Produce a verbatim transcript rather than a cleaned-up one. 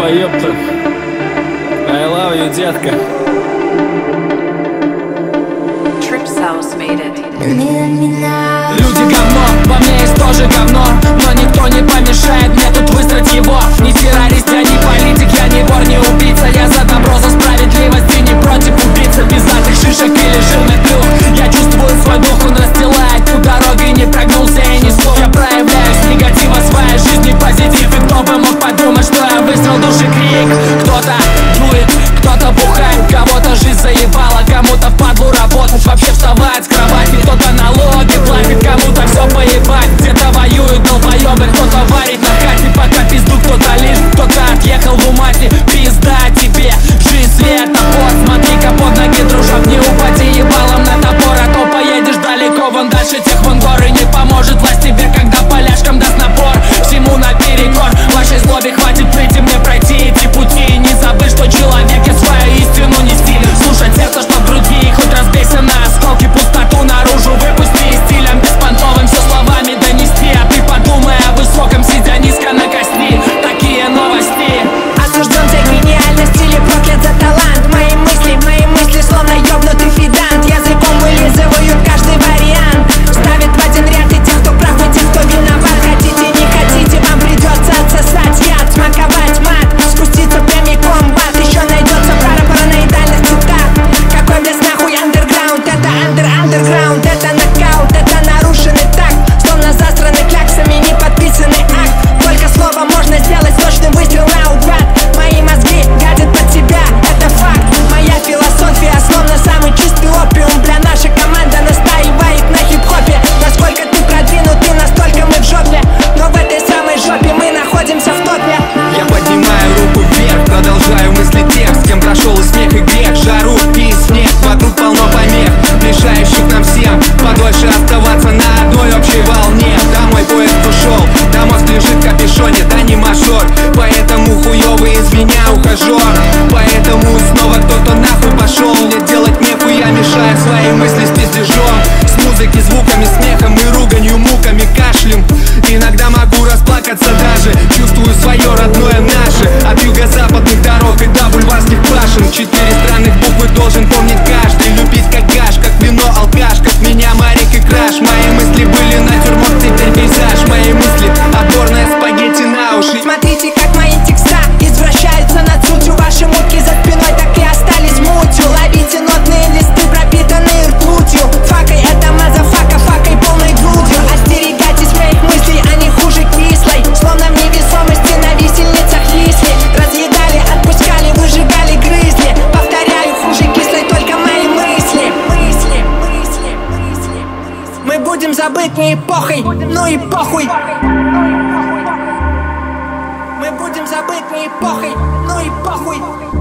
ёпта. I love you, детка. Люди говно, во мне есть тоже говно, но никто не помешает мне тут высрать его. Не террорист, я не политик, я не вор, не убийца. Я за добро, за справедливость и не против убийца. Без затых шишек или жирных плюх я чувствую свой дух, он расстилает путь дороги. Не прогнулся и не слов, я проявляю с негатива своей жизни позитив. И кто бы мог подумать, что я выстрел души крик. Кто-то дует, кто-то бухает, кого-то жизнь заебала, кому-то впадлу работать, вообще вставать с кровати. Кто-то налоги платит, кому-то все поебать. Где-то воюют долбоебы, кто-то варит на хате, пока пизду кто-то лишь, кто-то отъехал в умате. Пизда тебе, жизнь света, вот смотри-ка под ноги, дружок, не упади ебалом на топор, а то поедешь далеко, вон дальше тех вон горы. Не поможет власть тебе, когда поляшкам даст напор. Всему наперекор, вашей злобе хватит прийти мне пройти эти пути. И не забыть, что человек и свою истину нести. Слушать сердце, что в груди, и хоть разбейся на осколки, пустоту наружу выпусти. И стилем беспонтовым все словами донести. А ты подумай о высоком, сидя низко на кости. Такие новости. Осужден за гениальность или проклят за талант. Мои мысли, мои мысли словно ёбнутый фидант. Языком вылизывают каждый вариант. Ставят в один ряд и тех, кто прав, и тех, кто виноват. Хотите, не хотите, вам придется отсосать яд, смаковать мат, спуститься прямиком в ад. Еще найдется пара параноидальных цитат. Какой блеск нахуй андерграунд, это андер андерграунд, это нокаут, это нарушенный такт, словно застраны кляксами не подписанный акт. Только слово можно сделать точный выстрел наугад. Мои мозги гадят под себя, это факт. Моя философия словно самый чистый опиум. Бля, наша команда настаивает на хип-хопе. Насколько ты продвинутый, настолько мы в жопе. Но в этой самой жопе мы находимся в топе. Я поднимаю руку вверх, продолжаю мыслить тех, с кем прошел и смех, и грех. Жару и снег, вокруг полно помех, мешающих нам всем подольше оставаться на одной общей волне. Домой поезд ушел, да мост лежит в капюшоне, да не мажор. Поэтому хуёвый из меня ухажер. Поэтому снова кто-то нахуй пошел. Мне делать нехуя, мешая свои мысли с пиздежом. С музыки, звуками, смехом и руганью, муками, кашлем. Иногда могу расплакаться даже, чувствую свое родное наше. От юго-западных дорог и до бульварских башен. Четыре странных буквы должен помнить каждый. Любить как гаш, как вино, алкаш, как меня Марик и Краш. Мои мысли были натюрморт, теперь пейзаж. Мои мысли отборная спагетти на уши. Смотрите, как мои текста извращаются над сутью. Ваши мутки за спиной так и остались мутью. Ловите нотные листы, пропитанные ртутью. Факой это мазафака, факой полной грудью. Остерегайтесь моих мыслей, они хуже кислой. Словно в невесомости на висельницах висли. Разъедали, отпускали, выжигали, грызли. Повторяю, хуже кислой только мои мысли. Мысли, мысли, мысли, мысли. Мы будем забыть не эпохой, ну и похуй. Мы будем забыть не эпохой, ну и похуй.